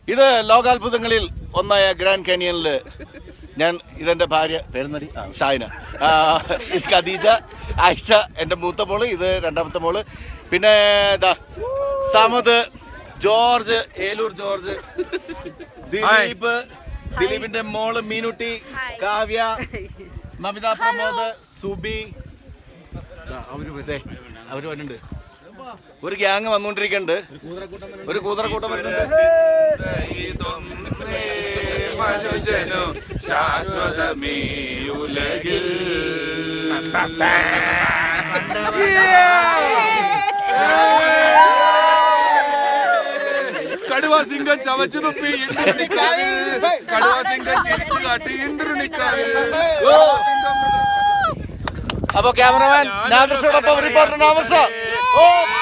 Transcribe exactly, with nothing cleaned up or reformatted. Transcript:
ഇത് ലോകാത്ഭുതങ്ങളിൽ ഒന്നായ ഗ്രാൻഡ് കാനിയനില് ഞാൻ ഇതെന്റെ ഭാര്യ പേരുന്നടി ഷായന, ഖദീജ, ആയിഷ എന്റെ മൂത്ത മോള്, ഇത് രണ്ടാമത്തെ മോള്, പിന്നെ സമദ്, ജോർജ്, ഏലൂർ ജോർജ്, ദിലീപ്, ദിലീപിന്റെ മോള് മീനുട്ടി, കാവ്യ, നമിത പ്രമോദ്, സുബി, അവര് അവര് വരുന്നുണ്ട്. ഒരു ഗ്യാങ് വന്നുകൊണ്ടിരിക്കുന്നുണ്ട്. ഒരു കൂതറക്കൂട്ടം വരുന്നുണ്ട്. ശാശ്വതമേ ഉലകിൽ കടുവാ സിംഗം ചവച്ചു തുപ്പി കടുവാ സിംഗം ചിരിച്ചു കാട്ടി ഇന്ദ്രനിക്കാവിൽ. അപ്പൊ ക്യാമറമാൻ നാദർഷോടൊപ്പം റിപ്പോർട്ടർ നാദർഷ. ഓ